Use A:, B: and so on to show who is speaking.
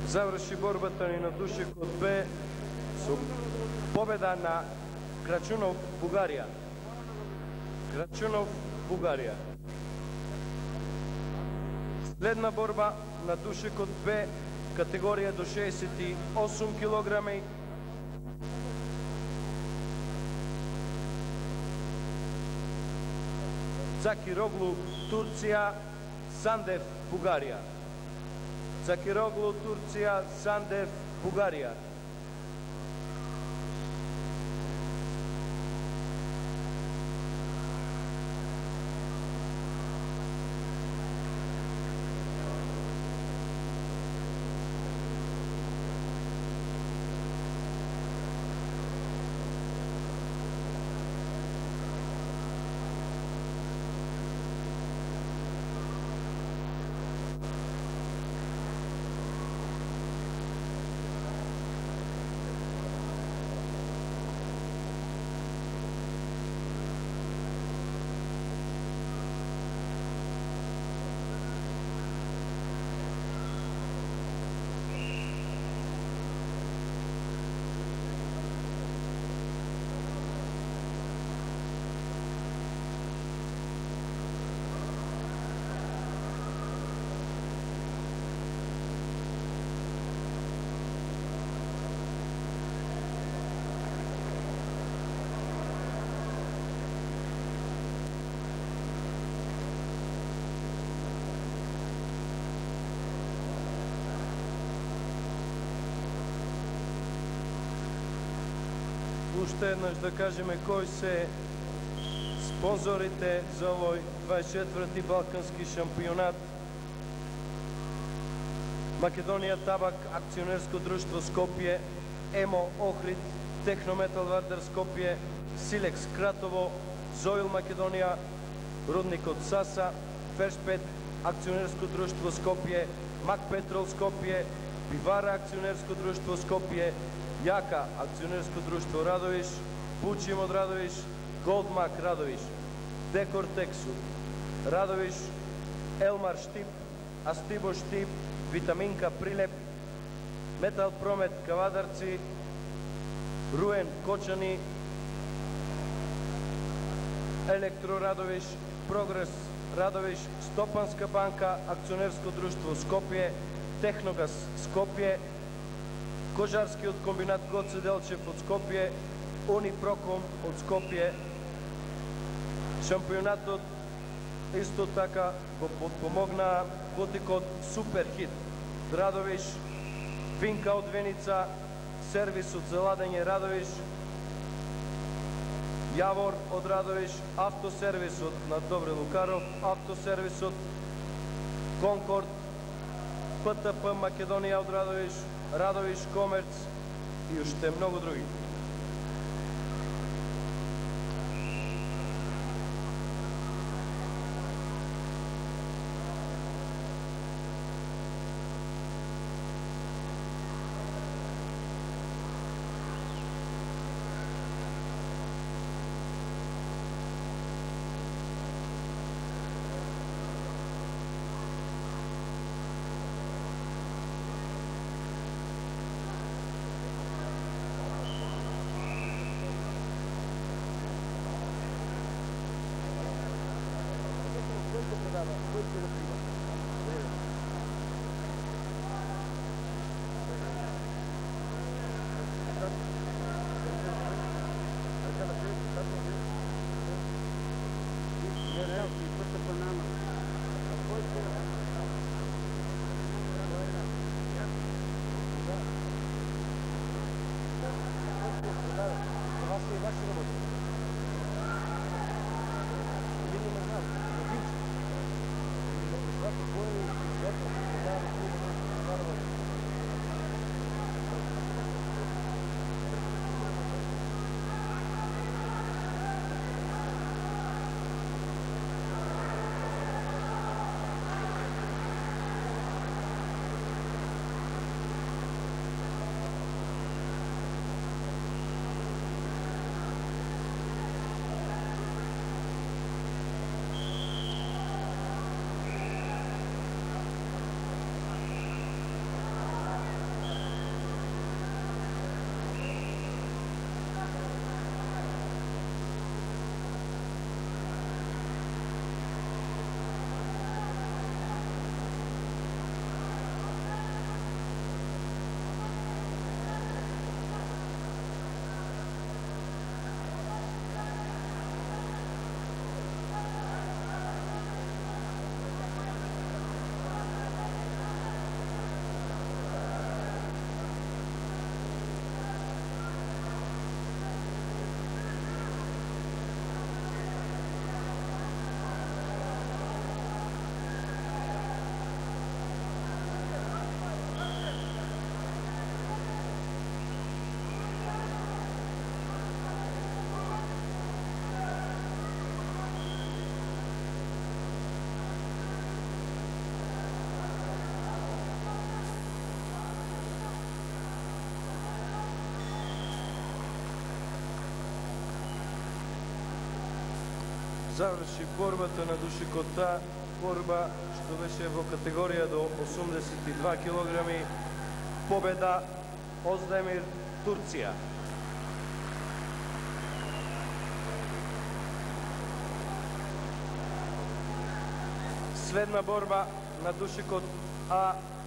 A: Заврши борбата ни на Душекот Б со победа на Крачунов, Бугарија. Крачунов, Бугарија. Следна борба на Душекот Б, категорија до 68 килограми. Цакироглу, Турција, Сандев, Бугарија. Цакироглу, Турција, Сандев, Бугарија. Уште еднаш да кажеме кои се спонзорите за овој 24-ти Балкански шампионат. Македонија Табак, акционерско друштво Скопје, ЕМО Охрид, Технометал Вардар Скопје, Силекс Кратово, Зоил Македонија, Рудникот Саса, Фершпет, акционерско друштво Скопје, Мак Петрол Скопје, Бивара, акционерско друштво Скопје, Јака, акционерско друштво Радовиш, Бучим од Радовиш, Голдмак Радовиш, Декор Тексу, Радовиш, Елмар Штип, Астибо Штип, Витаминка Прилеп, Метал Промет Кавадарци, Руен Кочани, Електро Радовиш, Прогрес Радовиш, Стопанска банка, акционерско друштво Скопје, Техногаз Скопје, Кожарскиот комбинат Гоце Делчев од Скопје, Унипроком од Скопје. Шампионатот исто така го подпомогна бутикот Суперхит Радовиш, Винка од Веница, сервисот за ладење Радовиш, Јавор од Радовиш, автосервисот на Добре Лукаров, автосервисот Конкорд, ПТП Македонија од Радовиш, Радовиш Комерц и уште многу други. заврши борбата на Душикот А, борба што беше во категорија до 82 килограми. Победа Оздемир, Турција. Следна борба на Душикот А